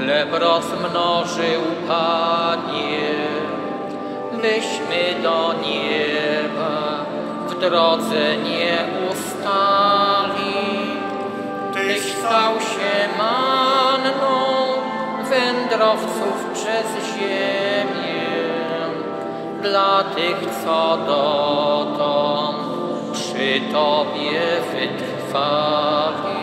chleb rozmnożył, Panie, byśmy do nieba w drodze nie ustali. Tyś stał się manną wędrowców przez ziemię, dla tych, co dotąd przy Tobie wytrwali.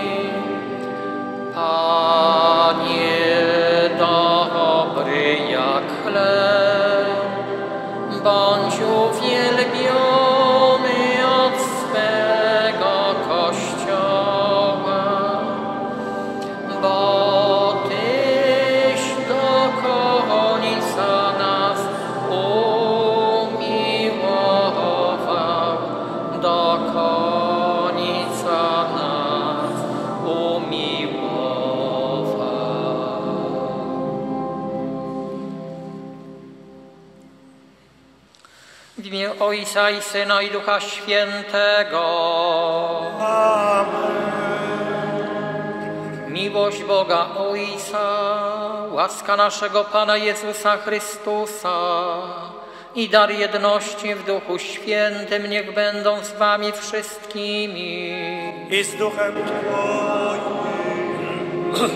Panie, dobry jak chleb, bądź uwielbiony od swego Kościoła, bo Tyś do końca nas umiłował, do końca nas umiłował. W imię Ojca i Syna i Ducha Świętego. Amen. Miłość Boga Ojca, łaska naszego Pana Jezusa Chrystusa i dar jedności w Duchu Świętym niech będą z wami wszystkimi. I z duchem Twoim.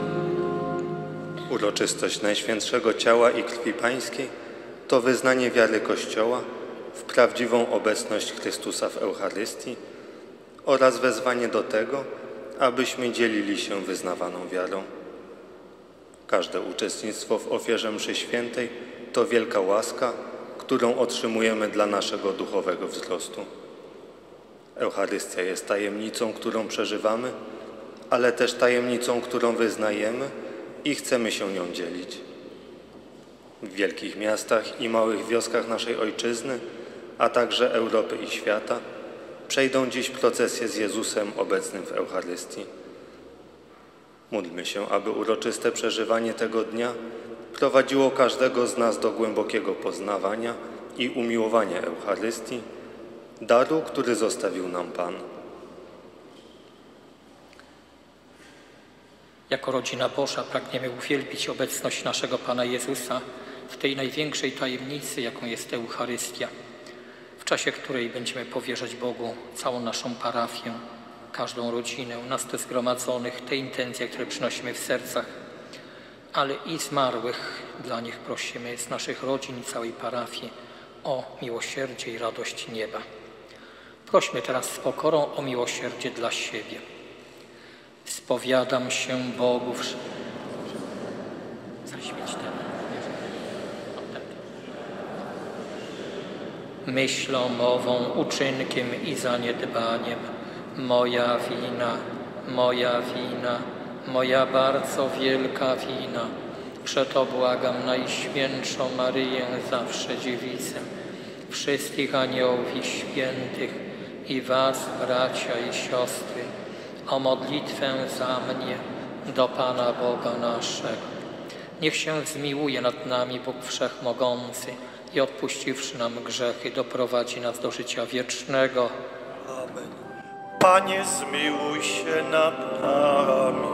Uroczystość Najświętszego Ciała i Krwi Pańskiej to wyznanie wiary Kościoła w prawdziwą obecność Chrystusa w Eucharystii oraz wezwanie do tego, abyśmy dzielili się wyznawaną wiarą. Każde uczestnictwo w ofierze mszy świętej to wielka łaska, którą otrzymujemy dla naszego duchowego wzrostu. Eucharystia jest tajemnicą, którą przeżywamy, ale też tajemnicą, którą wyznajemy i chcemy się nią dzielić. W wielkich miastach i małych wioskach naszej Ojczyzny, a także Europy i świata przejdą dziś procesje z Jezusem obecnym w Eucharystii. Módlmy się, aby uroczyste przeżywanie tego dnia prowadziło każdego z nas do głębokiego poznawania i umiłowania Eucharystii, daru, który zostawił nam Pan. Jako rodzina Boża pragniemy uwielbić obecność naszego Pana Jezusa w tej największej tajemnicy, jaką jest Eucharystia, w czasie której będziemy powierzać Bogu całą naszą parafię, każdą rodzinę, nas tu zgromadzonych, te intencje, które przynosimy w sercach, ale i zmarłych, dla nich prosimy z naszych rodzin i całej parafii o miłosierdzie i radość nieba. Prośmy teraz z pokorą o miłosierdzie dla siebie. Spowiadam się Bogu zaświeć ten. Myślą, mową, uczynkiem i zaniedbaniem moja wina, moja bardzo wielka wina. Przeto błagam Najświętszą Maryję, zawsze Dziewicę, wszystkich aniołów i świętych i was, bracia i siostry, o modlitwę za mnie do Pana Boga naszego. Niech się zmiłuje nad nami Bóg Wszechmogący i odpuściwszy nam grzechy, doprowadzi nas do życia wiecznego. Amen. Panie, zmiłuj się nad nami.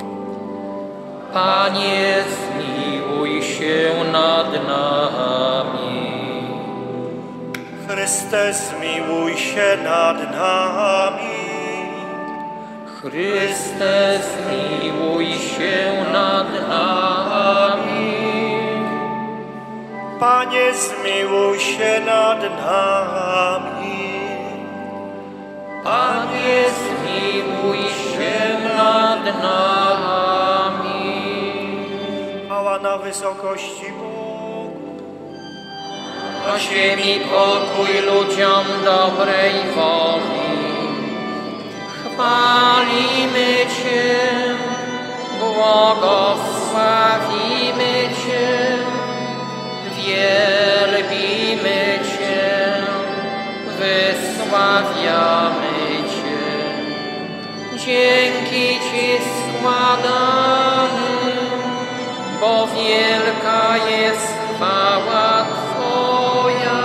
Panie, zmiłuj się nad nami. Chryste, zmiłuj się nad nami. Chryste, zmiłuj się nad nami. Panie, zmiłuj się nad nami. Panie, zmiłuj się nad nami. Chwała na wysokości Bogu. Na ziemi pokój ludziom dobrej woli. Chwalimy Cię, błogosławimy Cię, wielbimy Cię, wysławiamy Cię. Dzięki Ci składamy, bo wielka jest chwała Twoja.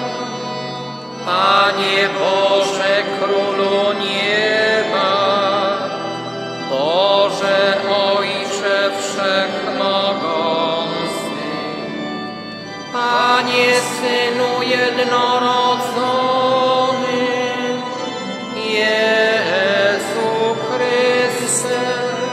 Panie Boże, Królu nieba, Boże Ojcze Wszechmogący, jednorodzony, Jezu Chryste,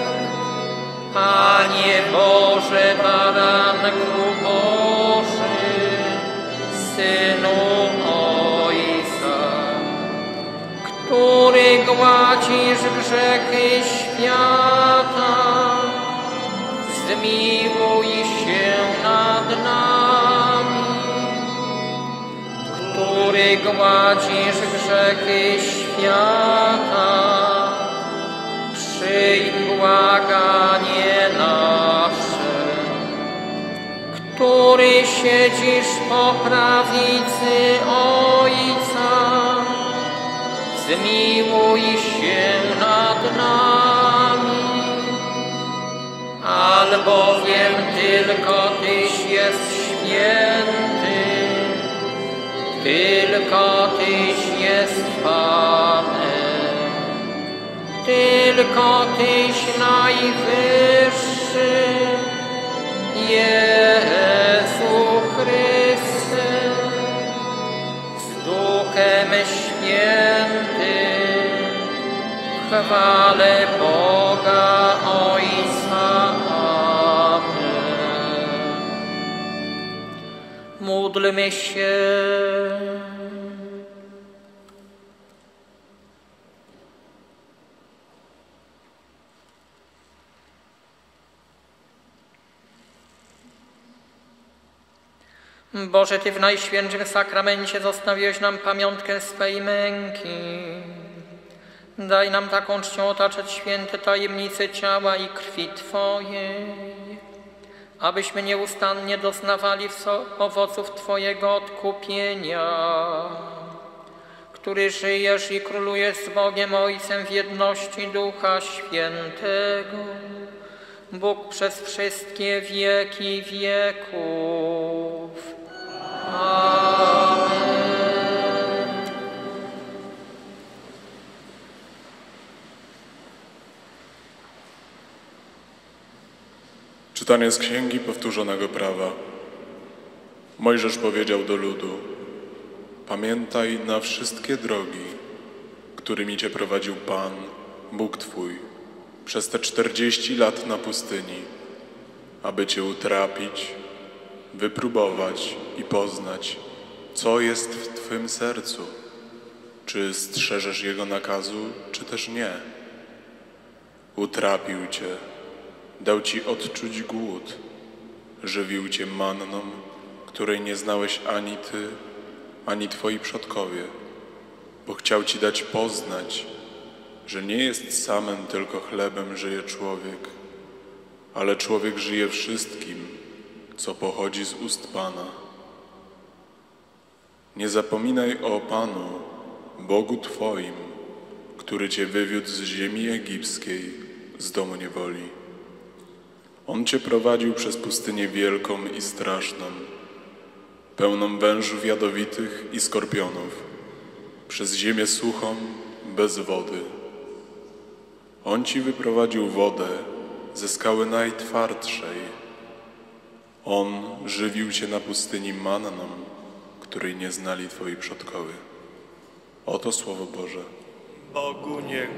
Panie Boże, Baranku Boży, Synu Ojca, który gładzisz grzechy świata, zmiłuj się nad nami. Który gładzisz grzechy świata, przyjm błaganie nasze. Który siedzisz po prawicy Ojca, zmiłuj się nad nami. Albowiem tylko Tyś jest święty, tylko Tyś jest Panem, tylko Tyś najwyższy, Jezu Chryste, z Duchem Świętym, chwale Boga Ojca. Amen. Módlmy się. Boże, Ty w Najświętszym Sakramencie zostawiłeś nam pamiątkę swej męki. Daj nam taką czcią otaczać święte tajemnice ciała i krwi Twojej, abyśmy nieustannie doznawali owoców Twojego odkupienia, który żyjesz i królujesz z Bogiem Ojcem w jedności Ducha Świętego, Bóg przez wszystkie wieki wieków. Amen. Czytanie z Księgi Powtórzonego Prawa. Mojżesz powiedział do ludu: pamiętaj na wszystkie drogi, którymi Cię prowadził Pan, Bóg Twój, przez te 40 lat na pustyni, aby Cię utrapić, wypróbować i poznać, co jest w Twym sercu, czy strzeżesz Jego nakazu, czy też nie. Utrapił Cię, dał Ci odczuć głód, żywił Cię manną, której nie znałeś ani Ty, ani Twoi przodkowie, bo chciał Ci dać poznać, że nie jest samym tylko chlebem żyje człowiek, ale człowiek żyje wszystkim, co pochodzi z ust Pana. Nie zapominaj o Panu, Bogu Twoim, który Cię wywiódł z ziemi egipskiej, z domu niewoli. On Cię prowadził przez pustynię wielką i straszną, pełną wężów jadowitych i skorpionów, przez ziemię suchą, bez wody. On Ci wyprowadził wodę ze skały najtwardszej. On żywił Cię na pustyni manną, której nie znali Twoi przodkowie. Oto Słowo Boże. Bogu niech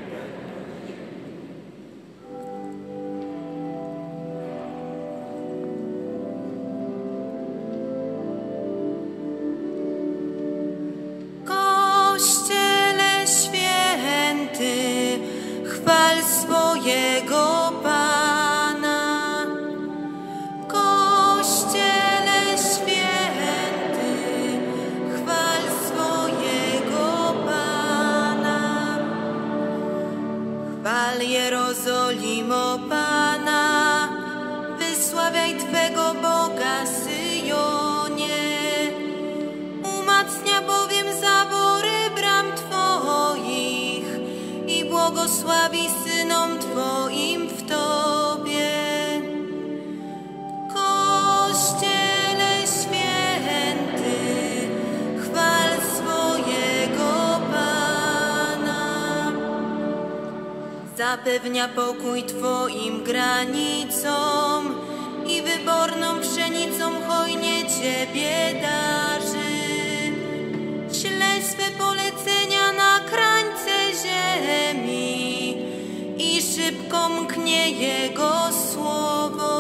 Kościele święty, chwal swojego Pana. Kościele święty, chwal swojego Pana. Chwal Jerozolimo Pana, wysławiaj Twego Boga, Syjonie. Umacnia bowiem zawory bram Twoich i błogosławi synom Twoim w Tobie. Kościele święty, chwal swojego Pana. Zapewnia pokój Twoim granicom i wyborną pszenicą hojnie Ciebie darzy. szybko mknie Jego słowo.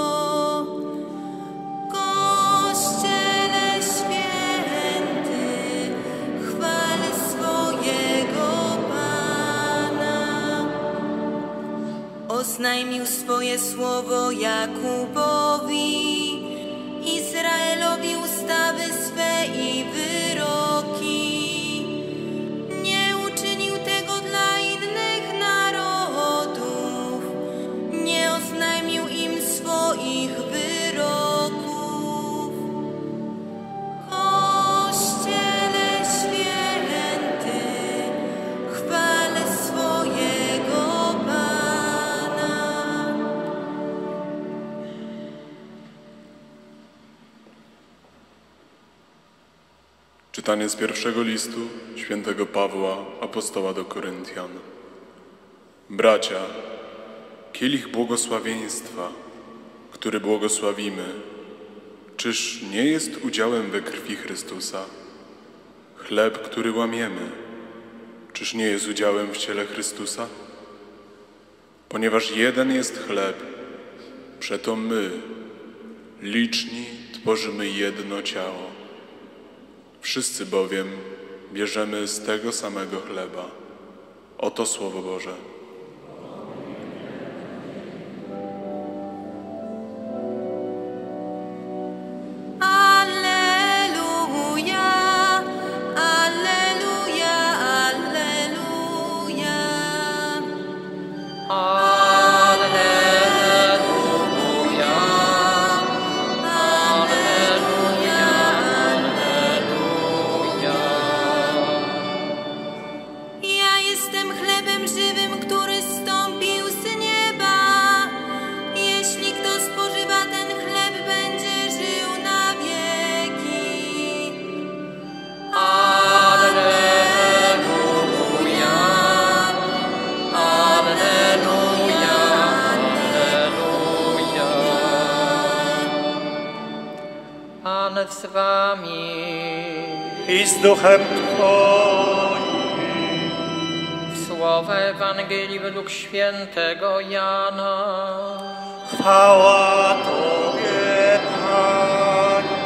Kościele święty, chwal swojego Pana. Oznajmił swoje słowo Jakubowi, Izraelowi ustawy swe i wyroki. Nie uczynił tego dla innych narodów, nie oznajmił im swoich wyroków. Kościele święty, chwal swojego Pana. Czytanie z pierwszego listu świętego Pawła, apostoła do Koryntian. Bracia, kielich błogosławieństwa, który błogosławimy, czyż nie jest udziałem we krwi Chrystusa? Chleb, który łamiemy, czyż nie jest udziałem w ciele Chrystusa? Ponieważ jeden jest chleb, przeto my, liczni, tworzymy jedno ciało. Wszyscy bowiem bierzemy z tego samego chleba. Oto Słowo Boże. Alleluja, alleluja, alleluja. Ja jestem chlebem żywym, który zstąpił z nieba. Jeśli kto spożywa ten chleb, będzie żył na wieki. Pan z wami. I z duchem Twoim. Słowa Ewangelii według świętego Jana. Chwała Tobie, Panie.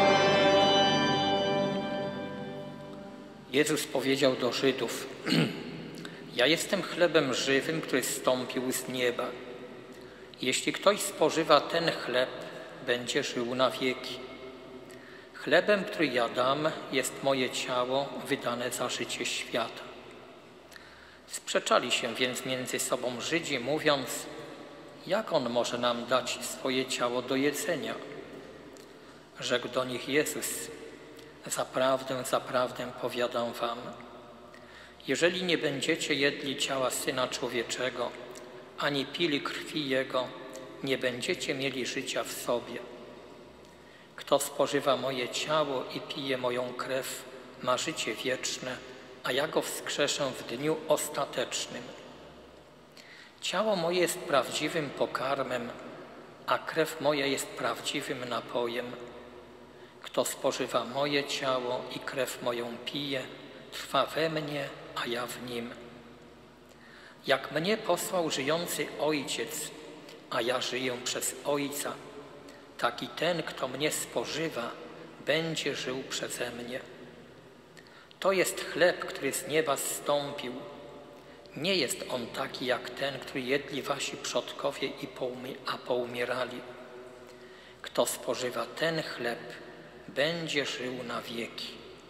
Jezus powiedział do Żydów: Ja jestem chlebem żywym, który zstąpił z nieba. Jeśli ktoś spożywa ten chleb, będzie żył na wieki. Chlebem, który ja dam, jest moje ciało wydane za życie świata. Sprzeczali się więc między sobą Żydzi, mówiąc: jak on może nam dać swoje ciało do jedzenia? Rzekł do nich Jezus: zaprawdę, zaprawdę powiadam wam, jeżeli nie będziecie jedli ciała Syna Człowieczego, ani pili krwi Jego, nie będziecie mieli życia w sobie. Kto spożywa moje ciało i pije moją krew, ma życie wieczne, a ja go wskrzeszę w dniu ostatecznym. Ciało moje jest prawdziwym pokarmem, a krew moja jest prawdziwym napojem. Kto spożywa moje ciało i krew moją pije, trwa we mnie, a ja w nim. Jak mnie posłał żyjący Ojciec, a ja żyję przez Ojca, tak i ten, kto mnie spożywa, będzie żył przeze mnie. To jest chleb, który z nieba zstąpił. Nie jest on taki jak ten, który jedli wasi przodkowie a poumierali. Kto spożywa ten chleb, będzie żył na wieki.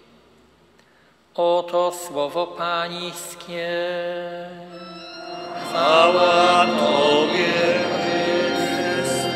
Oto słowo Pańskie. Chwała Tobie, Chryste.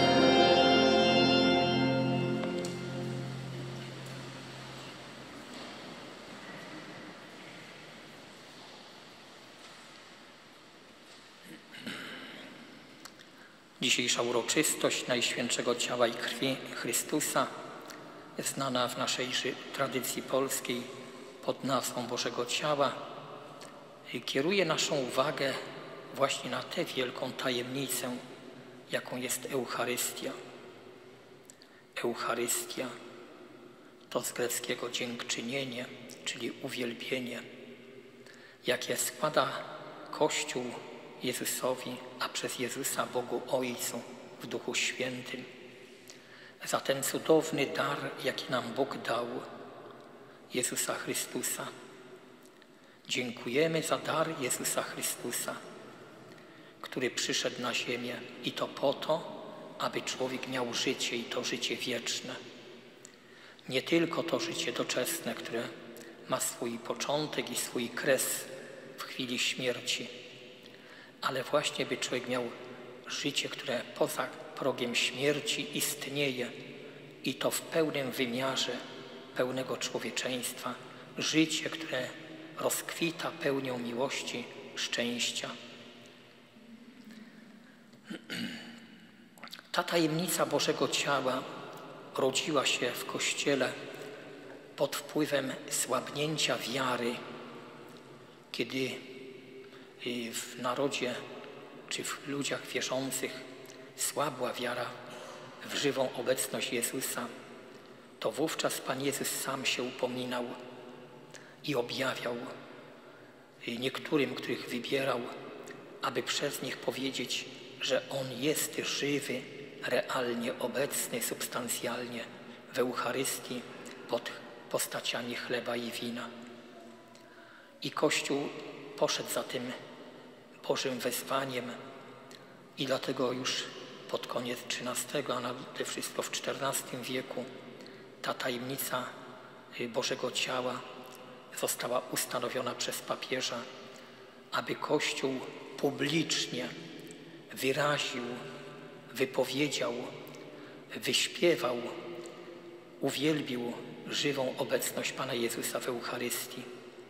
Dzisiejsza uroczystość Najświętszego Ciała i Krwi Chrystusa, znana w naszej tradycji polskiej pod nazwą Bożego Ciała, kieruje naszą uwagę właśnie na tę wielką tajemnicę, jaką jest Eucharystia. Eucharystia to z greckiego dziękczynienie, czyli uwielbienie, jakie składa Kościół Jezusowi, a przez Jezusa Bogu Ojcu w Duchu Świętym, za ten cudowny dar, jaki nam Bóg dał, Jezusa Chrystusa. Dziękujemy za dar Jezusa Chrystusa, który przyszedł na ziemię i to po to, aby człowiek miał życie i to życie wieczne. Nie tylko to życie doczesne, które ma swój początek i swój kres w chwili śmierci, ale właśnie by człowiek miał życie, które poza progiem śmierci istnieje i to w pełnym wymiarze pełnego człowieczeństwa, życie, które rozkwita pełnią miłości, szczęścia. Ta tajemnica Bożego Ciała rodziła się w Kościele pod wpływem słabnięcia wiary, kiedy w narodzie czy w ludziach wierzących słabła wiara w żywą obecność Jezusa, to wówczas Pan Jezus sam się upominał i objawiał niektórym, których wybierał, aby przez nich powiedzieć, że On jest żywy, realnie obecny, substancjalnie w Eucharystii pod postaciami chleba i wina. I Kościół poszedł za tym Bożym wezwaniem i dlatego już pod koniec XIII, a nade wszystko w XIV wieku ta tajemnica Bożego Ciała została ustanowiona przez papieża, aby Kościół publicznie wyraził, wypowiedział, wyśpiewał, uwielbił żywą obecność Pana Jezusa w Eucharystii.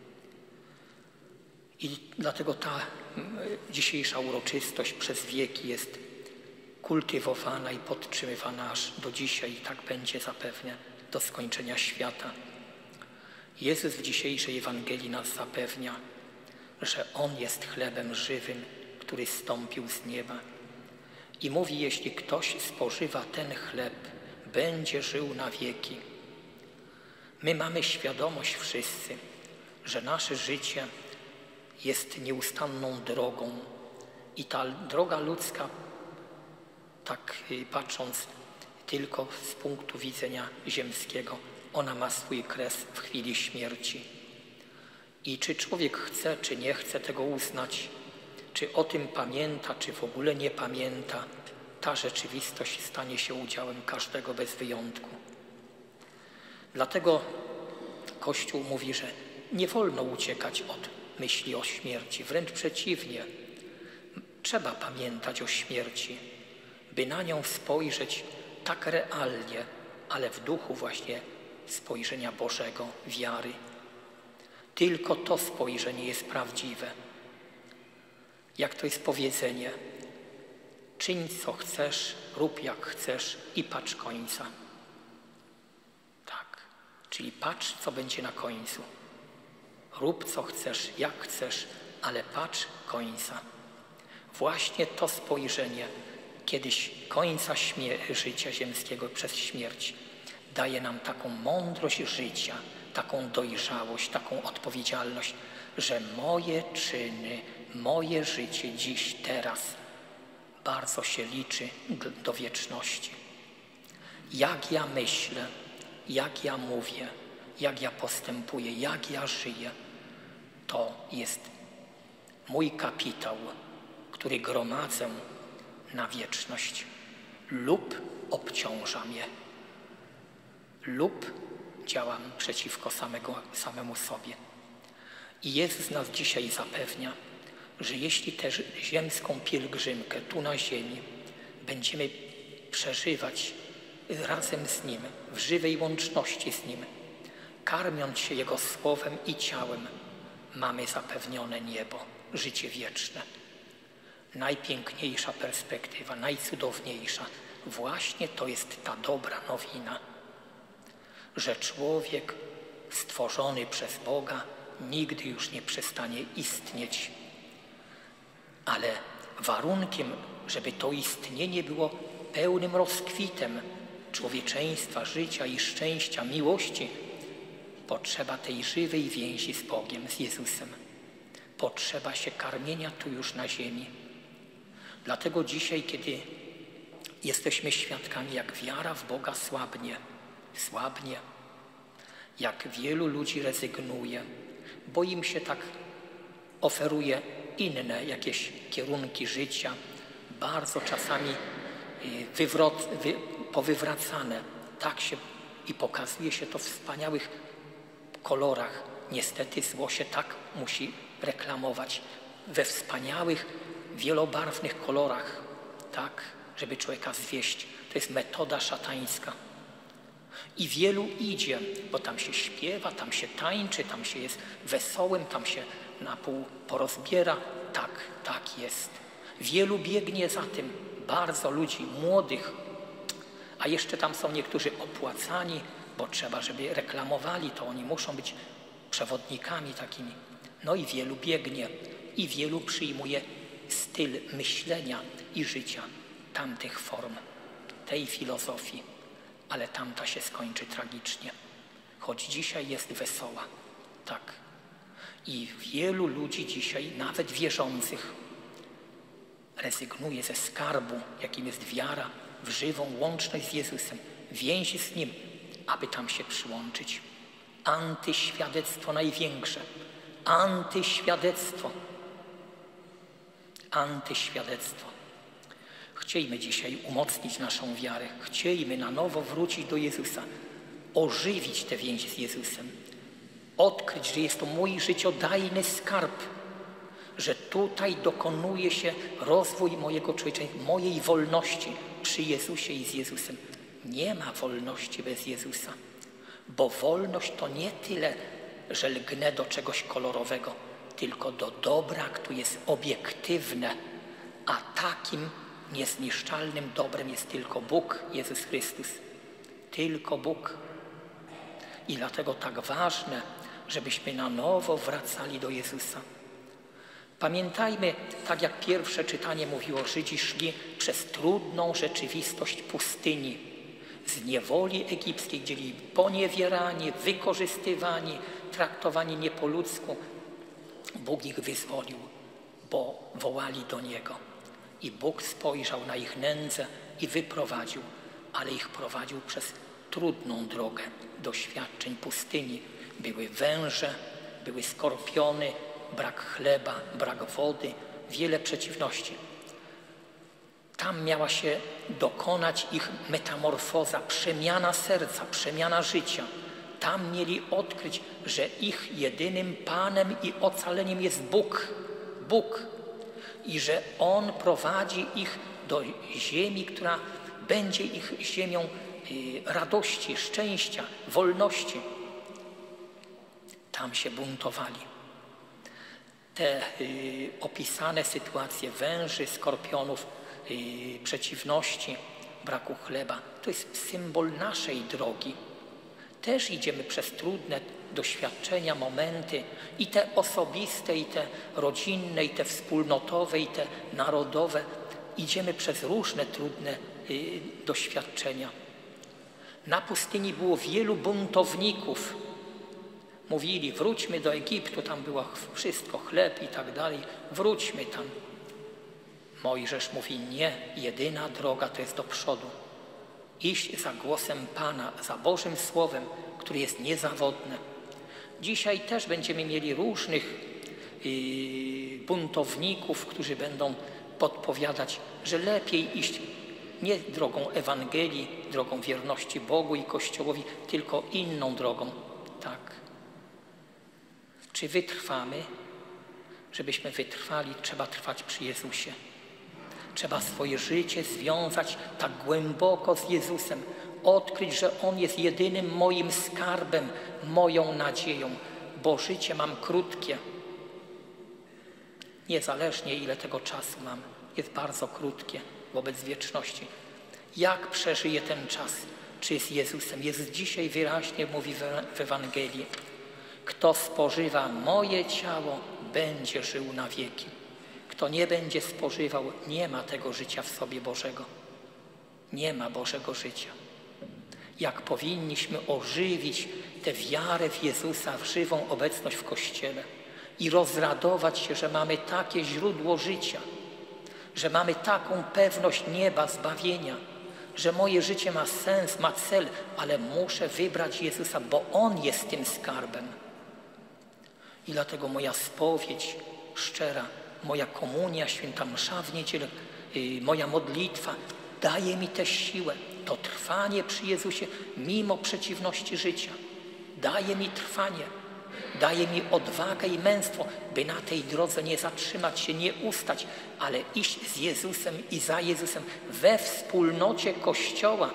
I dlatego ta dzisiejsza uroczystość przez wieki jest kultywowana i podtrzymywana aż do dzisiaj i tak będzie zapewne do skończenia świata. Jezus w dzisiejszej Ewangelii nas zapewnia, że On jest chlebem żywym, który zstąpił z nieba. I mówi, jeśli ktoś spożywa ten chleb, będzie żył na wieki. My mamy świadomość wszyscy, że nasze życie jest nieustanną drogą i ta droga ludzka, tak patrząc tylko z punktu widzenia ziemskiego, ona ma swój kres w chwili śmierci. I czy człowiek chce, czy nie chce tego uznać, czy o tym pamięta, czy w ogóle nie pamięta, ta rzeczywistość stanie się udziałem każdego bez wyjątku. Dlatego Kościół mówi, że nie wolno uciekać od myśli o śmierci, wręcz przeciwnie. Trzeba pamiętać o śmierci, by na nią spojrzeć tak realnie, ale w duchu właśnie spojrzenia Bożego, wiary. Tylko to spojrzenie jest prawdziwe. Jak to jest powiedzenie, czyń co chcesz, rób jak chcesz i patrz końca. Tak, czyli patrz, co będzie na końcu. Rób co chcesz, jak chcesz, ale patrz końca. Właśnie to spojrzenie kiedyś końca życia ziemskiego przez śmierć daje nam taką mądrość życia, taką dojrzałość, taką odpowiedzialność, że moje czyny, moje życie dziś, teraz bardzo się liczy do wieczności. Jak ja myślę, jak ja mówię, jak ja postępuję, jak ja żyję, to jest mój kapitał, który gromadzę na wieczność lub obciąża mnie, lub działam przeciwko samemu sobie. I Jezus nas dzisiaj zapewnia, że jeśli tę ziemską pielgrzymkę tu na ziemi będziemy przeżywać razem z Nim, w żywej łączności z Nim, karmiąc się Jego słowem i ciałem, mamy zapewnione niebo, życie wieczne. Najpiękniejsza perspektywa, najcudowniejsza, właśnie to jest ta dobra nowina, że człowiek stworzony przez Boga nigdy już nie przestanie istnieć. Ale warunkiem, żeby to istnienie było pełnym rozkwitem człowieczeństwa, życia i szczęścia, miłości, potrzeba tej żywej więzi z Bogiem, z Jezusem. Potrzeba się karmienia tu już na ziemi. Dlatego dzisiaj, kiedy jesteśmy świadkami, jak wiara w Boga słabnie, jak wielu ludzi rezygnuje, bo im się tak oferuje inne jakieś kierunki życia, bardzo czasami powywracane. Tak się i pokazuje się to w wspaniałych kolorach. Niestety zło się tak musi reklamować we wspaniałych, wielobarwnych kolorach, tak, żeby człowieka zwieść. To jest metoda szatańska. I wielu idzie, bo tam się śpiewa, tam się tańczy, tam się jest wesołym, tam się na pół porozbiera. Tak jest. Wielu biegnie za tym, bardzo ludzi młodych, a jeszcze tam są niektórzy opłacani, bo trzeba, żeby reklamowali, to oni muszą być przewodnikami takimi. No i wielu biegnie i wielu przyjmuje styl myślenia i życia tamtych form, tej filozofii, ale tamta się skończy tragicznie, choć dzisiaj jest wesoła, tak. I wielu ludzi dzisiaj, nawet wierzących, rezygnuje ze skarbu, jakim jest wiara w żywą łączność z Jezusem, więź z Nim, aby tam się przyłączyć. Antyświadectwo największe. Antyświadectwo. Chciejmy dzisiaj umocnić naszą wiarę. Chciejmy na nowo wrócić do Jezusa. Ożywić tę więź z Jezusem. Odkryć, że jest to mój życiodajny skarb. Że tutaj dokonuje się rozwój mojego człowieczeństwa, mojej wolności przy Jezusie i z Jezusem. Nie ma wolności bez Jezusa. Bo wolność to nie tyle, że lgnę do czegoś kolorowego, tylko do dobra, które jest obiektywne, a takim niezniszczalnym dobrem jest tylko Bóg, Jezus Chrystus. Tylko Bóg. I dlatego tak ważne, żebyśmy na nowo wracali do Jezusa. Pamiętajmy, tak jak pierwsze czytanie mówiło, Żydzi szli przez trudną rzeczywistość pustyni, z niewoli egipskiej, gdzie byli poniewierani, wykorzystywani, traktowani nie po ludzku. Bóg ich wyzwolił, bo wołali do Niego. I Bóg spojrzał na ich nędzę i wyprowadził, ale ich prowadził przez trudną drogę doświadczeń pustyni. Były węże, były skorpiony, brak chleba, brak wody, wiele przeciwności. Tam miała się dokonać ich metamorfoza, przemiana serca, przemiana życia. Tam mieli odkryć, że ich jedynym Panem i ocaleniem jest Bóg. I że On prowadzi ich do ziemi, która będzie ich ziemią radości, szczęścia, wolności. Tam się buntowali. Te opisane sytuacje węży, skorpionów, przeciwności, braku chleba, to jest symbol naszej drogi. Też idziemy przez trudne doświadczenia, momenty, i te osobiste, i te rodzinne, i te wspólnotowe, i te narodowe. Idziemy przez różne trudne doświadczenia. Na pustyni było wielu buntowników. Mówili, wróćmy do Egiptu, tam było wszystko, chleb i tak dalej, wróćmy tam. Mojżesz mówi, nie, jedyna droga to jest do przodu. Iść za głosem Pana, za Bożym Słowem, które jest niezawodne. Dzisiaj też będziemy mieli różnych buntowników, którzy będą podpowiadać, że lepiej iść nie drogą Ewangelii, drogą wierności Bogu i Kościołowi, tylko inną drogą. Tak. Czy wytrwamy? Żebyśmy wytrwali, trzeba trwać przy Jezusie. Trzeba swoje życie związać tak głęboko z Jezusem, odkryć, że On jest jedynym moim skarbem, moją nadzieją, bo życie mam krótkie. Niezależnie ile tego czasu mam, jest bardzo krótkie wobec wieczności. Jak przeżyję ten czas? Czy z Jezusem? Jezus dzisiaj wyraźnie mówi w Ewangelii: kto spożywa moje ciało, będzie żył na wieki. Kto nie będzie spożywał, nie ma tego życia w sobie Bożego. Nie ma Bożego życia. Jak powinniśmy ożywić tę wiarę w Jezusa, w żywą obecność w Kościele i rozradować się, że mamy takie źródło życia, że mamy taką pewność nieba, zbawienia, że moje życie ma sens, ma cel, ale muszę wybrać Jezusa, bo On jest tym skarbem. I dlatego moja spowiedź szczera, moja komunia, święta msza w niedzielę, moja modlitwa daje mi tę siłę, to trwanie przy Jezusie mimo przeciwności życia. Daje mi trwanie, daje mi odwagę i męstwo, by na tej drodze nie zatrzymać się, nie ustać, ale iść z Jezusem i za Jezusem we wspólnocie Kościoła.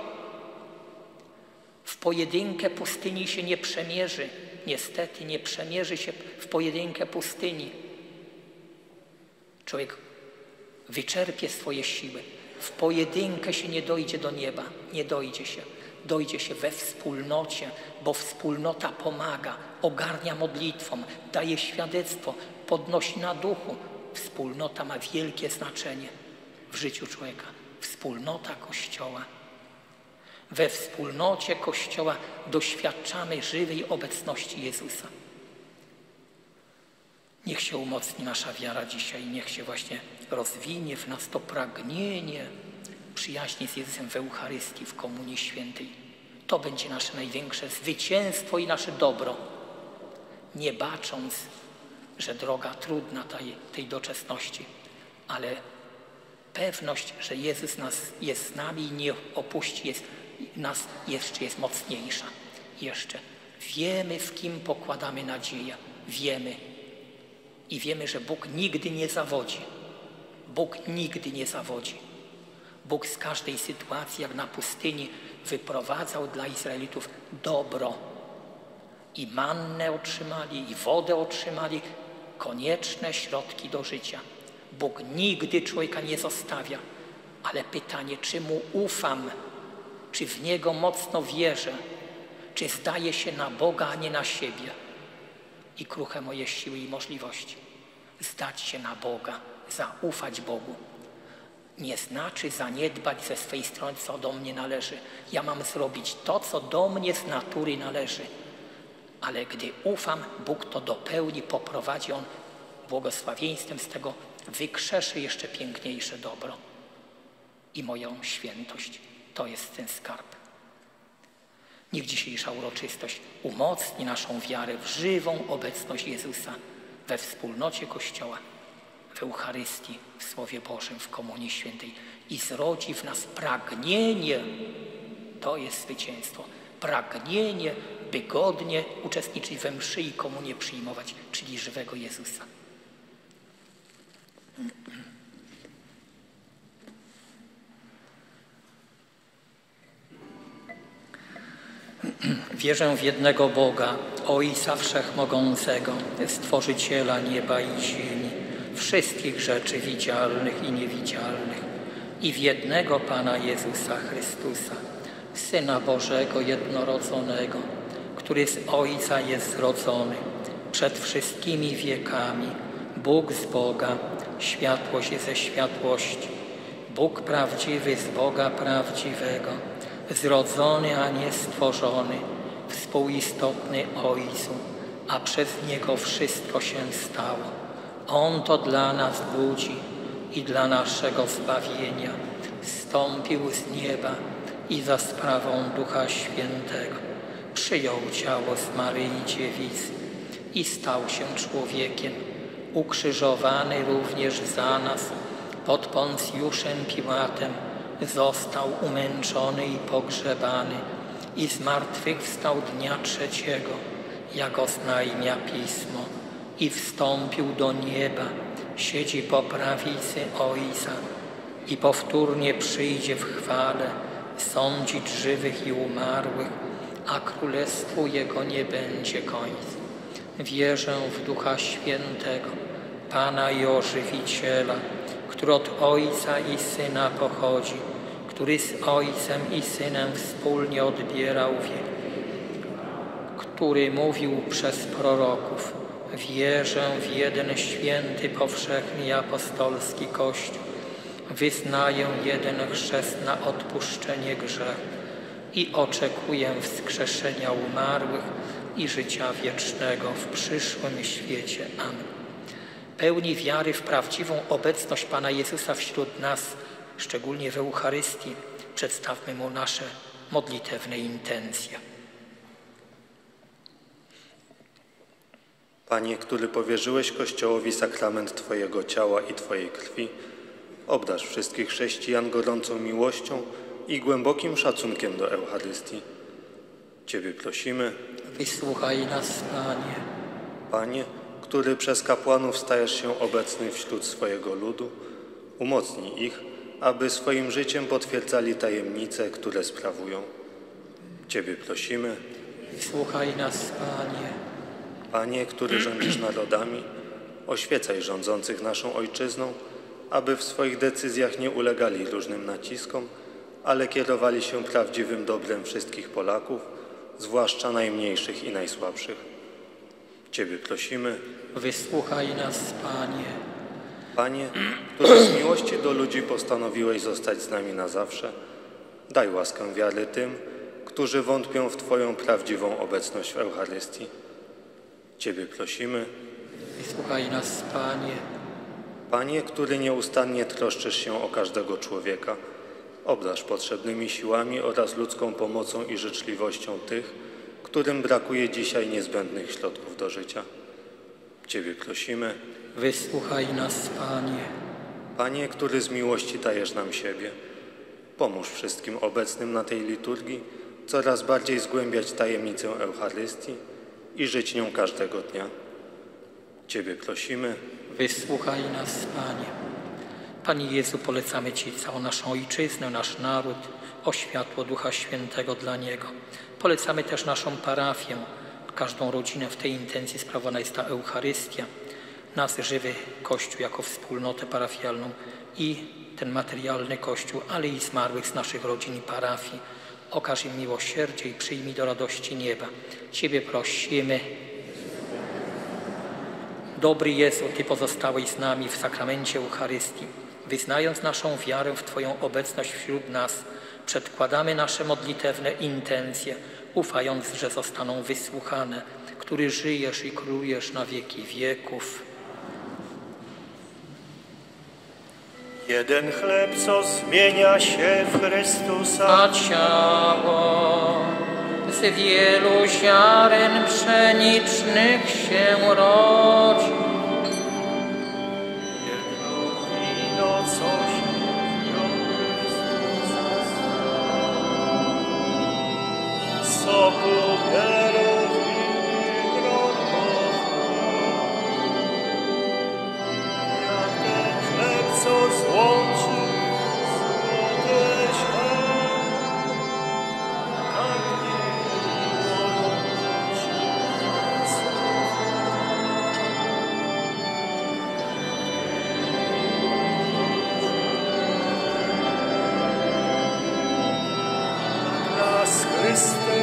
W pojedynkę pustyni się nie przemierzy, niestety nie przemierzy się w pojedynkę pustyni. Człowiek wyczerpie swoje siły. W pojedynkę się nie dojdzie do nieba, nie dojdzie się. Dojdzie się we wspólnocie, bo wspólnota pomaga, ogarnia modlitwą, daje świadectwo, podnosi na duchu. Wspólnota ma wielkie znaczenie w życiu człowieka. Wspólnota Kościoła. We wspólnocie Kościoła doświadczamy żywej obecności Jezusa. Niech się umocni nasza wiara dzisiaj, niech się właśnie rozwinie w nas to pragnienie przyjaźni z Jezusem w Eucharystii, w Komunii Świętej. To będzie nasze największe zwycięstwo i nasze dobro. Nie bacząc, że droga trudna tej doczesności, ale pewność, że Jezus jest z nami i nie opuści nas, jeszcze jest mocniejsza. Jeszcze wiemy, w kim pokładamy nadzieję. Wiemy. I wiemy, że Bóg nigdy nie zawodzi. Bóg nigdy nie zawodzi. Bóg z każdej sytuacji, jak na pustyni, wyprowadzał dla Izraelitów dobro. I mannę otrzymali, i wodę otrzymali, konieczne środki do życia. Bóg nigdy człowieka nie zostawia, ale pytanie, czy Mu ufam, czy w Niego mocno wierzę, czy zdaję się na Boga, a nie na siebie i kruche moje siły i możliwości. Zdać się na Boga, zaufać Bogu. Nie znaczy zaniedbać ze swej strony, co do mnie należy. Ja mam zrobić to, co do mnie z natury należy. Ale gdy ufam, Bóg to dopełni, poprowadzi On błogosławieństwem z tego, wykrzeszy jeszcze piękniejsze dobro i moją świętość. To jest ten skarb. Niech dzisiejsza uroczystość umocni naszą wiarę w żywą obecność Jezusa we wspólnocie Kościoła, w Eucharystii, w Słowie Bożym, w Komunii Świętej i zrodzi w nas pragnienie, to jest zwycięstwo, pragnienie, by godnie uczestniczyć we mszy i komunię przyjmować, czyli żywego Jezusa. Wierzę w jednego Boga, Ojca Wszechmogącego, Stworzyciela nieba i ziemi, wszystkich rzeczy widzialnych i niewidzialnych, i w jednego Pana Jezusa Chrystusa, Syna Bożego jednorodzonego, który z Ojca jest zrodzony przed wszystkimi wiekami, Bóg z Boga, światłość ze światłości, Bóg prawdziwy z Boga prawdziwego, zrodzony, a nie stworzony, współistotny Ojcu, a przez Niego wszystko się stało. On to dla nas ludzi i dla naszego zbawienia zstąpił z nieba i za sprawą Ducha Świętego przyjął ciało z Maryi Dziewicy i stał się człowiekiem, ukrzyżowany również za nas pod Poncjuszem Piłatem, został umęczony i pogrzebany i zmartwychwstał dnia trzeciego, jak oznajmia Pismo, i wstąpił do nieba, siedzi po prawicy Ojca i powtórnie przyjdzie w chwale sądzić żywych i umarłych, a królestwu Jego nie będzie końca. Wierzę w Ducha Świętego, Pana i Ożywiciela, który od Ojca i Syna pochodzi, który z Ojcem i Synem wspólnie odbierał wiek, który mówił przez proroków: wierzę w jeden święty, powszechny i apostolski Kościół, wyznaję jeden chrzest na odpuszczenie grzechu i oczekuję wskrzeszenia umarłych i życia wiecznego w przyszłym świecie. Amen. pełni wiary w prawdziwą obecność Pana Jezusa wśród nas, szczególnie w Eucharystii, przedstawmy Mu nasze modlitewne intencje. Panie, który powierzyłeś Kościołowi sakrament Twojego ciała i Twojej krwi, obdarz wszystkich chrześcijan gorącą miłością i głębokim szacunkiem do Eucharystii. Ciebie prosimy, Wysłuchaj nas, Panie. Panie, który przez kapłanów stajesz się obecny wśród swojego ludu, umocnij ich, aby swoim życiem potwierdzali tajemnice, które sprawują. Ciebie prosimy, Wysłuchaj nas, Panie. Panie, który rządzisz narodami, oświecaj rządzących naszą ojczyzną, aby w swoich decyzjach nie ulegali różnym naciskom, ale kierowali się prawdziwym dobrem wszystkich Polaków, zwłaszcza najmniejszych i najsłabszych. Ciebie prosimy, Wysłuchaj nas, Panie. Panie, który z miłości do ludzi postanowiłeś zostać z nami na zawsze, daj łaskę wiary tym, którzy wątpią w Twoją prawdziwą obecność w Eucharystii. Ciebie prosimy, Wysłuchaj nas, Panie. Panie, który nieustannie troszczysz się o każdego człowieka, obdarz potrzebnymi siłami oraz ludzką pomocą i życzliwością tych, którym brakuje dzisiaj niezbędnych środków do życia. Ciebie prosimy, Wysłuchaj nas, Panie. Panie, który z miłości dajesz nam siebie, pomóż wszystkim obecnym na tej liturgii coraz bardziej zgłębiać tajemnicę Eucharystii i żyć nią każdego dnia. Ciebie prosimy, Wysłuchaj nas, Panie. Panie Jezu, polecamy Ci całą naszą ojczyznę, nasz naród, o światło Ducha Świętego dla Niego. Polecamy też naszą parafię, każdą rodzinę. W tej intencji sprawowana jest ta Eucharystia, nas żywy Kościół jako wspólnotę parafialną i ten materialny Kościół, ale i zmarłych z naszych rodzin i parafii. Okaż im miłosierdzie i przyjmij do radości nieba. Ciebie prosimy. Dobry Jezu, Ty pozostałeś z nami w sakramencie Eucharystii. Wyznając naszą wiarę w Twoją obecność wśród nas, przedkładamy nasze modlitewne intencje, ufając, że zostaną wysłuchane, który żyjesz i królujesz na wieki wieków. Jeden chleb, co zmienia się w Chrystusa, A ciało z wielu ziaren pszenicznych się rodzi. jedno wino, co się w Chrystusa soku berów i jak ten chleb, co złączy złote ziarno, tak nas Chryste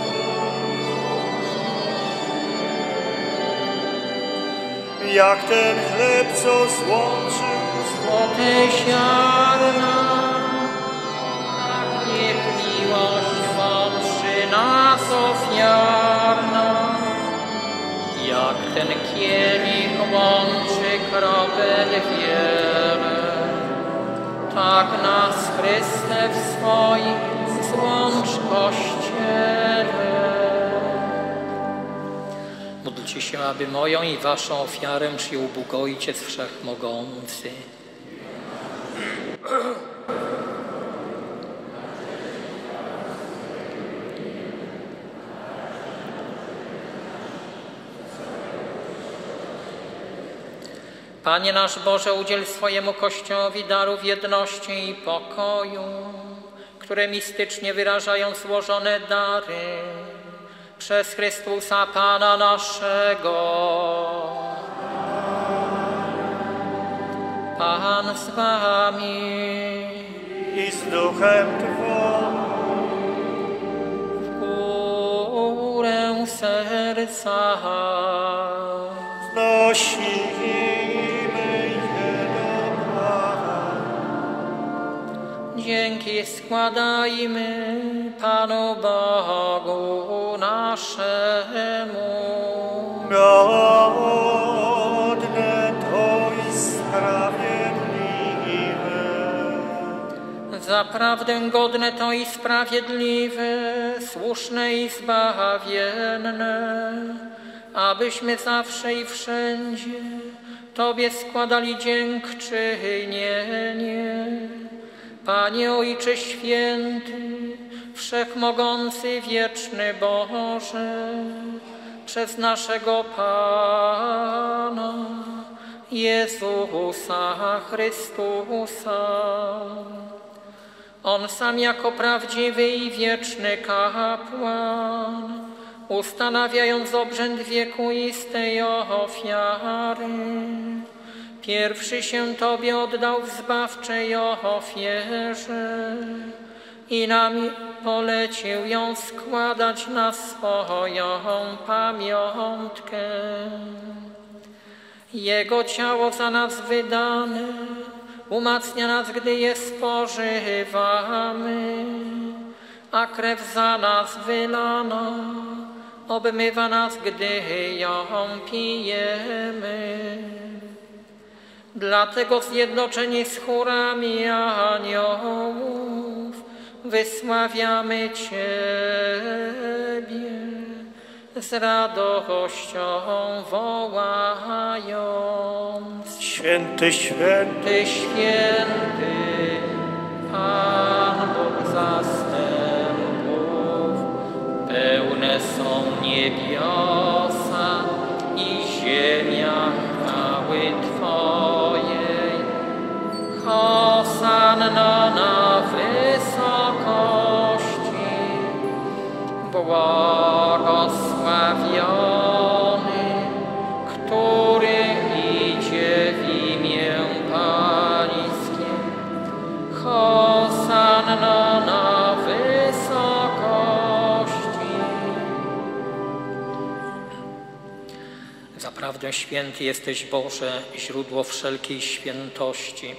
jak ten chleb, co złączył Złote ziarna, tak niech miłość łączy nas ofiarna. Jak ten kielich łączy kropel wiele, tak nas Chryste w swoim złącz Kościele. Módlcie się, aby moją i waszą ofiarę przyjął Bóg Ojciec Wszechmogący. Panie nasz Boże, udziel swojemu Kościołowi darów jedności i pokoju, które mistycznie wyrażają złożone dary przez Chrystusa Pana naszego. Pan z wami. i z duchem Twoim. W górę serca Znosimy je do Pana. dzięki składajmy Panu Bogu naszemu. Godne to Zaprawdę godne to i sprawiedliwe, słuszne i zbawienne, abyśmy zawsze i wszędzie Tobie składali dziękczynienie. Panie Ojcze Święty, Wszechmogący, Wieczny Boże, przez naszego Pana Jezusa Chrystusa. On sam jako prawdziwy i wieczny kapłan, ustanawiając obrzęd wiekuistej ofiary, pierwszy się Tobie oddał w zbawczej ofierze i nam polecił ją składać na swoją pamiątkę. Jego ciało za nas wydane umacnia nas, gdy je spożywamy, a krew za nas wylana obmywa nas, gdy ją pijemy. Dlatego zjednoczeni z chórami aniołów wysławiamy Ciebie, z radością wołając: Święty, święty, Święty, Pan Bóg zastępów, pełne są niebiosa i ziemia chwały Twojej. Hosanna na wysokości, błogosławiony, który idzie w imię Pańskie. Hosanna na wysokości. Zaprawdę święty jesteś, Boże, źródło wszelkiej świętości.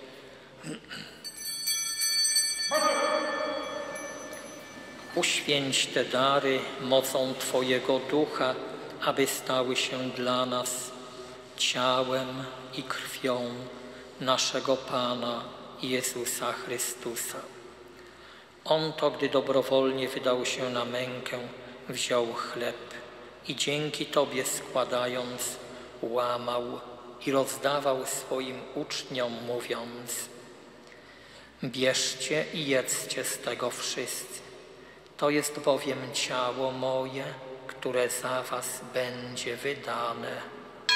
Uświęć te dary mocą Twojego Ducha, aby stały się dla nas ciałem i krwią naszego Pana Jezusa Chrystusa. On to, gdy dobrowolnie wydał się na mękę, wziął chleb i dzięki Tobie składając, łamał i rozdawał swoim uczniom, mówiąc: bierzcie i jedzcie z tego wszyscy. To jest bowiem ciało moje, które za was będzie wydane.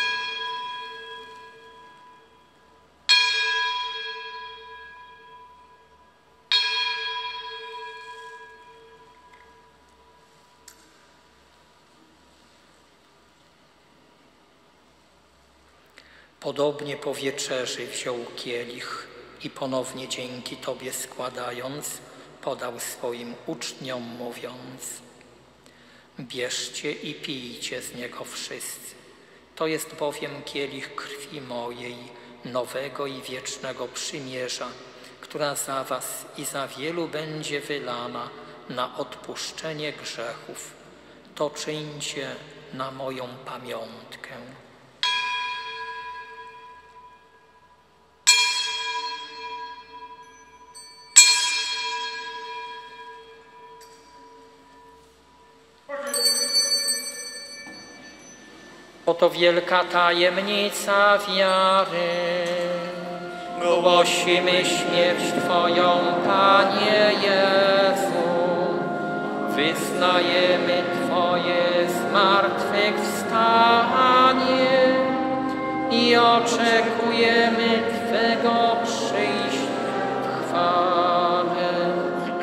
Podobnie po wieczerzy wziął kielich i ponownie dzięki Tobie składając, podał swoim uczniom, mówiąc: bierzcie i pijcie z niego wszyscy. To jest bowiem kielich krwi mojej, nowego i wiecznego przymierza, która za was i za wielu będzie wylana na odpuszczenie grzechów. To czyńcie na moją pamiątkę. Oto wielka tajemnica wiary. Głosimy śmierć Twoją, Panie Jezu. Wyznajemy Twoje zmartwychwstanie i oczekujemy Twego przyjścia w chwale.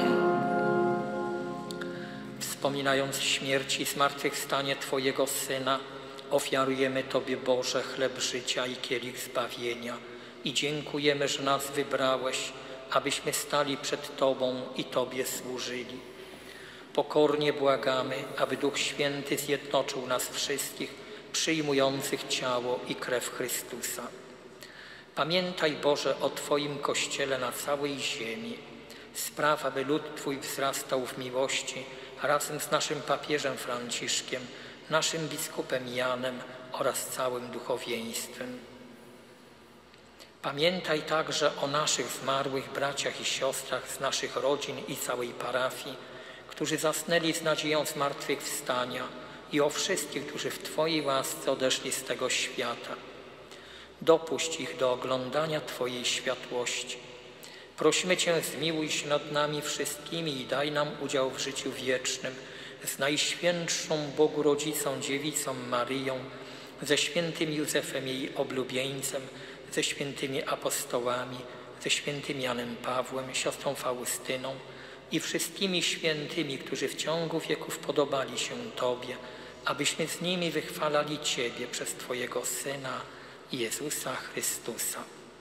Wspominając śmierć i zmartwychwstanie Twojego Syna, ofiarujemy Tobie, Boże, chleb życia i kielich zbawienia i dziękujemy, że nas wybrałeś, abyśmy stali przed Tobą i Tobie służyli. Pokornie błagamy, aby Duch Święty zjednoczył nas wszystkich, przyjmujących ciało i krew Chrystusa. Pamiętaj, Boże, o Twoim Kościele na całej ziemi. Spraw, aby lud Twój wzrastał w miłości razem z naszym papieżem Franciszkiem, naszym biskupem Janem oraz całym duchowieństwem. Pamiętaj także o naszych zmarłych braciach i siostrach z naszych rodzin i całej parafii, którzy zasnęli z nadzieją zmartwychwstania, i o wszystkich, którzy w Twojej łasce odeszli z tego świata. Dopuść ich do oglądania Twojej światłości. Prosimy Cię, zmiłuj się nad nami wszystkimi i daj nam udział w życiu wiecznym z Najświętszą Bogu Rodzicą, Dziewicą Maryją, ze świętym Józefem, jej oblubieńcem, ze świętymi apostołami, ze świętym Janem Pawłem, siostrą Faustyną i wszystkimi świętymi, którzy w ciągu wieków podobali się Tobie, abyśmy z nimi wychwalali Ciebie przez Twojego Syna, Jezusa Chrystusa.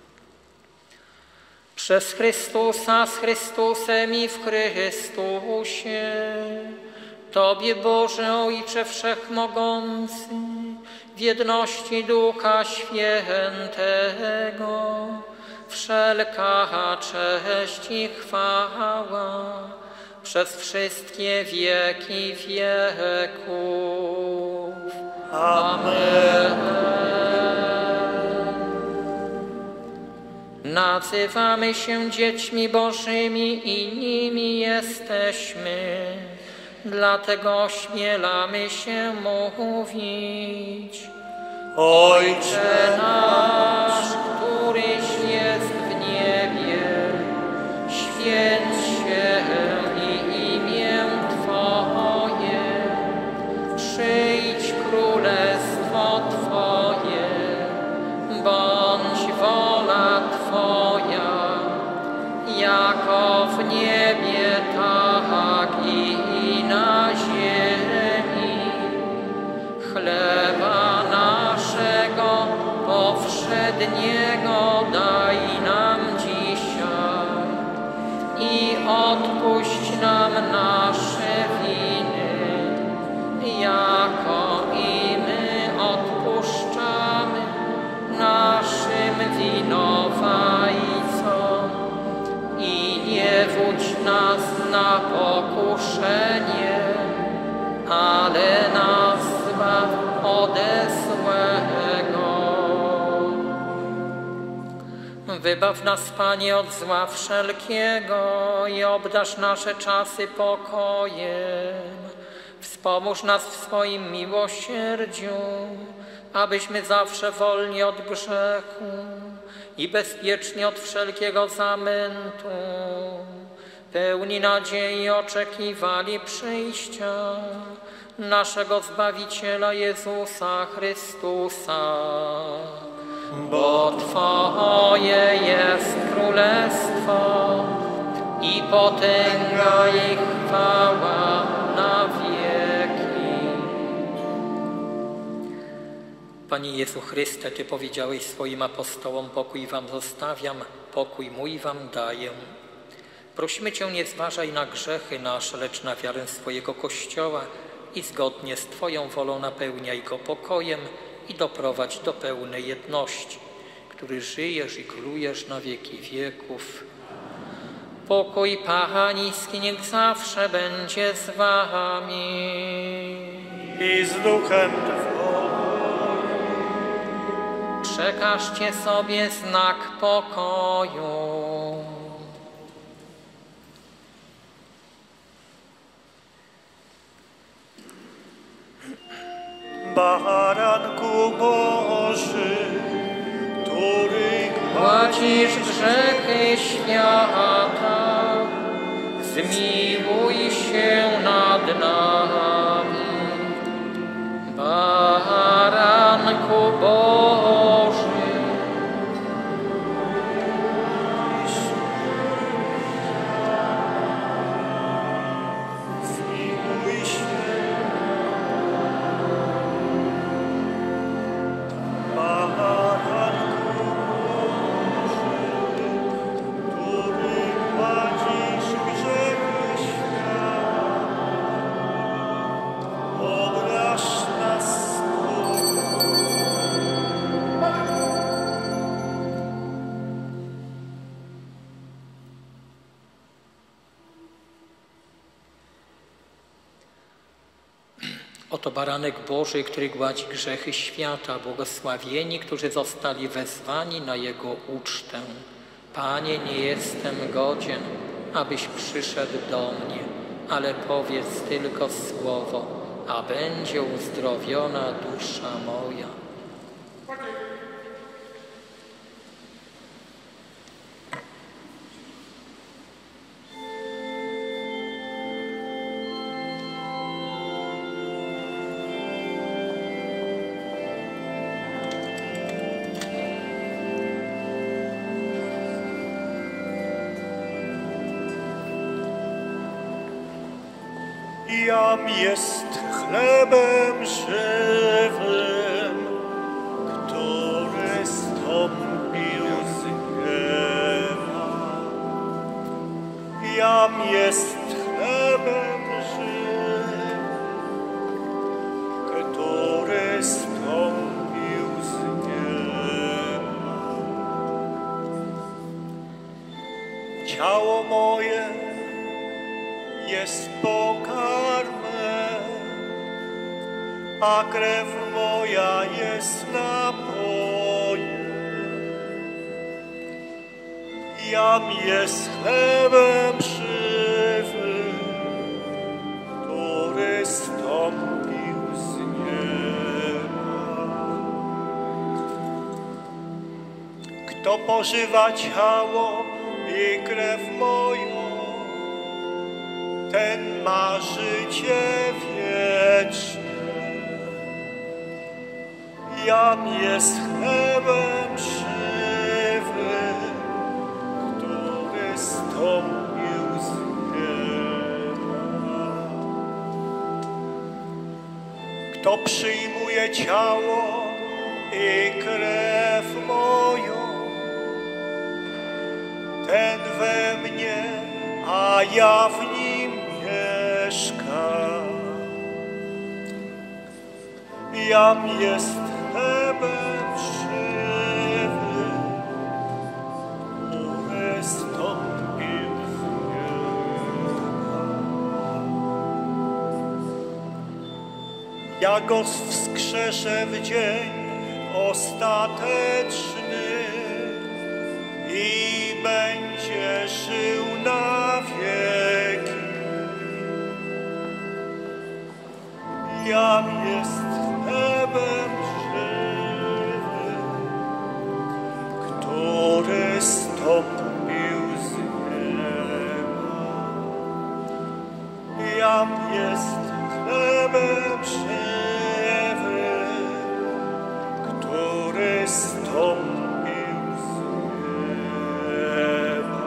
Przez Chrystusa, z Chrystusem i w Chrystusie, Tobie, Boże Ojcze Wszechmogący, w jedności Ducha Świętego, wszelka cześć i chwała przez wszystkie wieki wieków. Amen. Nazywamy się dziećmi Bożymi i nimi jesteśmy, dlatego ośmielamy się mówić: Ojcze nasz, któryś jest w niebie, święć się imię Twoje, przyjdź królestwo Twoje, bądź wola Twoja, jako w niebie, tak i na ziemi. Chleba naszego powszedniego daj nam dzisiaj i odpuść nam nasze winy, jako i my odpuszczamy naszym winowajcom. I nie wódź nas na pokuszenie, ale nas zbaw ode złego. Wybaw nas, Panie, od zła wszelkiego i obdarz nasze czasy pokojem. Wspomóż nas w swoim miłosierdziu, abyśmy zawsze wolni od grzechu i bezpieczni od wszelkiego zamętu, pełni nadziei oczekiwali przyjścia naszego Zbawiciela Jezusa Chrystusa. Bo Twoje jest królestwo i potęga i chwała na wieki. Panie Jezu Chryste, Ty powiedziałeś swoim apostołom: pokój Wam zostawiam, pokój mój Wam daję. Prosimy Cię, nie zważaj na grzechy nasze, lecz na wiarę swojego Kościoła i zgodnie z Twoją wolą napełniaj go pokojem i doprowadź do pełnej jedności, który żyjesz i królujesz na wieki wieków. Pokój Pański niech zawsze będzie z Wami. I z duchem Twoim. Przekażcie sobie znak pokoju. Baranku Boży, który Płacisz grzechy świata, zmiłuj się nad nami. Baranku Boży, zmiłuj się. Baranku Boży, który płacisz grzechy świata, Oto baranek Boży, który gładzi grzechy świata, błogosławieni, którzy zostali wezwani na Jego ucztę. Panie, nie jestem godzien, abyś przyszedł do mnie, ale powiedz tylko słowo, a będzie uzdrowiona dusza moja. Jam jest chlebem żywym, który stąpił z nieba. Jam jest chlebem żywym, który stąpił z nieba. Ciało moje jest pokarmem, a krew moja jest napojem. Jam jest chlebem żywym, który stąpił z nieba. Kto pożywa ciało i krew moją, ten ma życie wieczne. Jam jest chlebem żywym, który stąpił z nieba. Kto przyjmuje ciało i krew moją, ten we mnie, a ja w nim mieszka. Jam jest chlebem żywym, który stąpił z nieba. Ja go wskrzeszę w dzień ostateczny i będzie żył na wieki. Jam jest chlebem żywym, który stąpił z nieba. Jam jest chlebem żywym, który stąpił z nieba.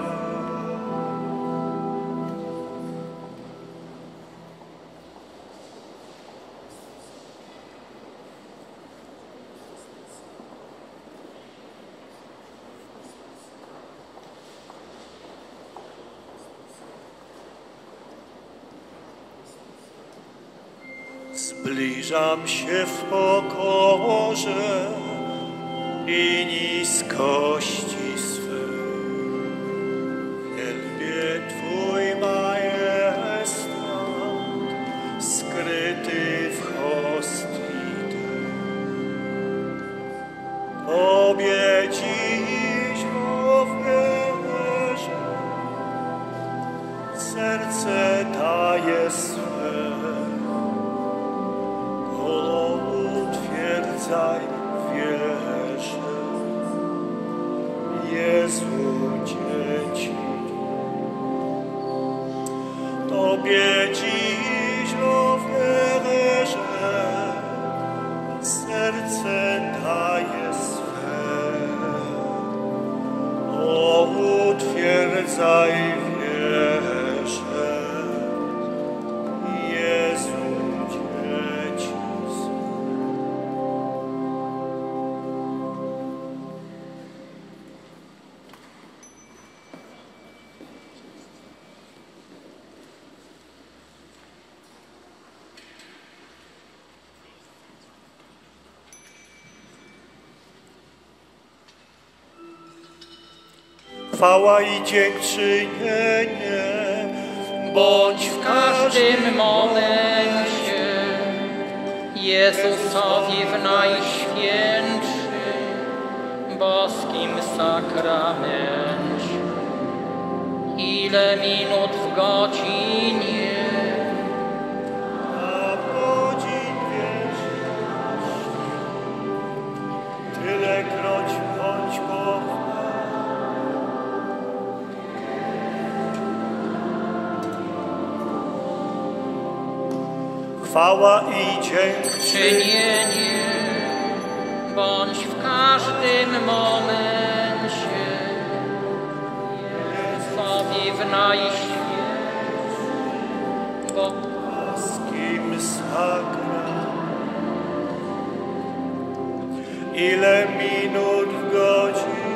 Zbliżam się w pokorze i niskości swej. Wielbię Twój majestat, skryty w hostii tej. Tobie dziś ofierze, serce daje swe. Utwierdzaj wierzę, Jezu, dzieci. Tobie dziś ofierze, serce daje swe. O, utwierdzaj wierzę, Jezu, dzieci. Chwała i dziękczynienie Bądź w każdym momencie Jezusowi w najświętszym boskim sakramencie. Ile minut w godzinie? A godzin wieczności, tylekroć bądź chwała i dziękczynienie bądź w każdym momencie Jezusowi w najświętszym boskim sakramencie. Ile minut w godzinie,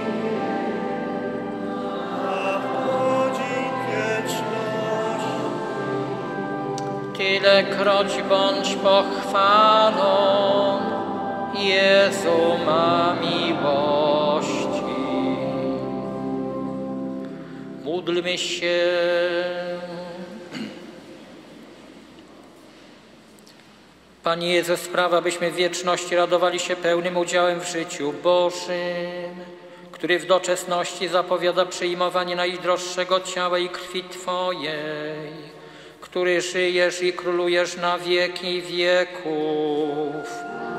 a godzin wieczności, tylekroć bądź pochwalony, Jezu ma miłości. Módlmy się. Panie Jezu, spraw, abyśmy w wieczności radowali się pełnym udziałem w życiu Bożym, który w doczesności zapowiada przyjmowanie najdroższego ciała i krwi Twojej, który żyjesz i królujesz na wieki wieków.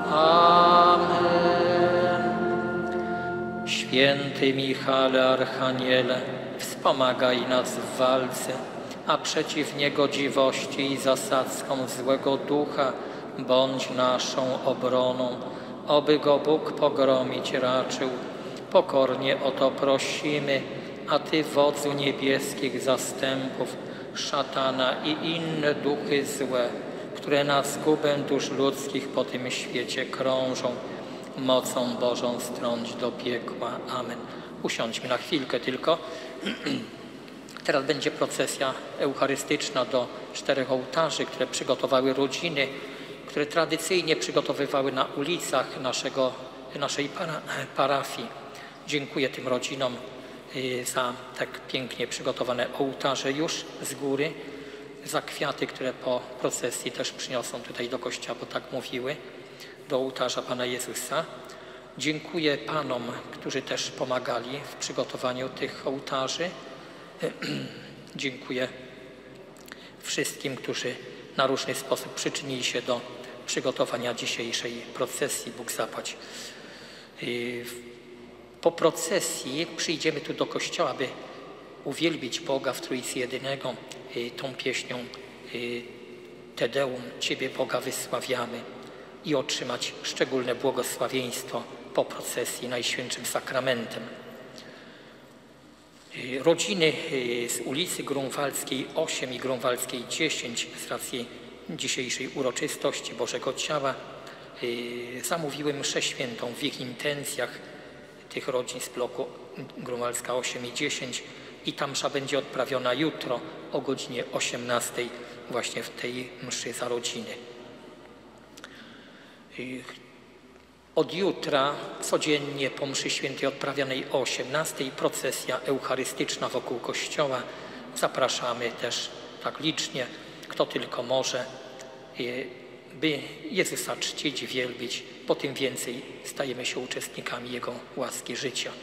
Amen. Święty Michale, Archaniele, wspomagaj nas w walce, a przeciw niegodziwości i zasadzkom złego ducha bądź naszą obroną, oby go Bóg pogromić raczył. Pokornie o to prosimy, a Ty, wodzu niebieskich zastępów, szatana i inne duchy złe, które na zgubę dusz ludzkich po tym świecie krążą, mocą Bożą strąć do piekła. Amen. Usiądźmy na chwilkę tylko. Teraz będzie procesja eucharystyczna do 4 ołtarzy, które przygotowały rodziny, które tradycyjnie przygotowywały na ulicach naszej parafii. Dziękuję tym rodzinom za tak pięknie przygotowane ołtarze już z góry, za kwiaty, które po procesji też przyniosą tutaj do kościoła, bo tak mówiły, do ołtarza Pana Jezusa. Dziękuję Panom, którzy też pomagali w przygotowaniu tych ołtarzy. Dziękuję wszystkim, którzy na różny sposób przyczynili się do przygotowania dzisiejszej procesji. Bóg zapłać. Po procesji przyjdziemy tu do kościoła, aby uwielbić Boga w Trójcy Jedynego tą pieśnią Te Deum, Ciebie Boga wysławiamy, i otrzymać szczególne błogosławieństwo po procesji Najświętszym Sakramentem. Rodziny z ulicy Grunwaldzkiej 8 i Grunwaldzkiej 10 z racji dzisiejszej uroczystości Bożego Ciała zamówiły mszę świętą w ich intencjach tych rodzin z bloku Grunwaldzka 8 i 10 i ta msza będzie odprawiona jutro o godzinie 18 właśnie w tej mszy za rodziny. Od jutra codziennie po mszy świętej odprawianej o 18 procesja eucharystyczna wokół kościoła. Zapraszamy też tak licznie, kto tylko może, by Jezusa czcić, wielbić, bo tym więcej stajemy się uczestnikami Jego łaski życia.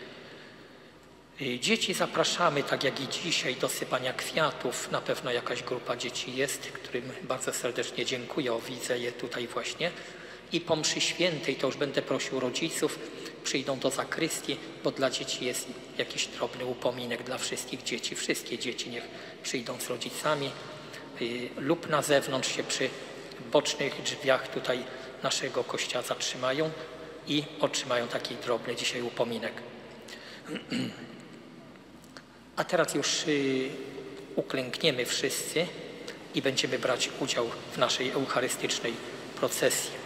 Dzieci zapraszamy, tak jak i dzisiaj, do sypania kwiatów. Na pewno jakaś grupa dzieci jest, którym bardzo serdecznie dziękuję. Widzę je tutaj właśnie. I po mszy świętej, to już będę prosił rodziców, przyjdą do zakrystii, bo dla dzieci jest jakiś drobny upominek dla wszystkich dzieci. Wszystkie dzieci niech przyjdą z rodzicami lub na zewnątrz się przy bocznych drzwiach tutaj naszego kościoła zatrzymają i otrzymają taki drobny dzisiaj upominek. A teraz już uklękniemy wszyscy i będziemy brać udział w naszej eucharystycznej procesji.